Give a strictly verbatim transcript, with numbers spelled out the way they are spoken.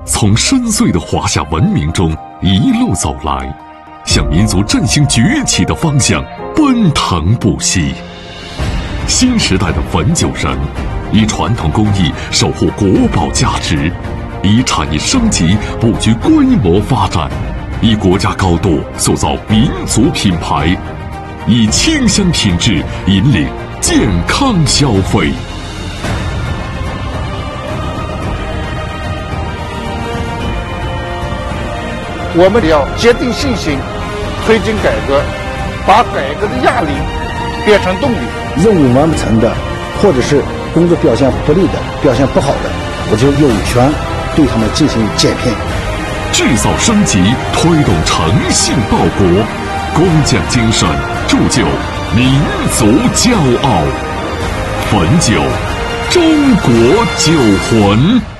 从深邃的华夏文明中一路走来，向民族振兴崛起的方向奔腾不息。新时代的汾酒人，以传统工艺守护国宝价值，以产业升级布局规模发展，以国家高度塑造民族品牌，以清香品质引领健康消费。 我们要坚定信心，推进改革，把改革的压力变成动力。 任务完不成的，或者是工作表现不利的、表现不好的，我就有权对他们进行减评。 制造升级，推动诚信报国，工匠精神铸就民族骄傲。汾酒，中国酒魂。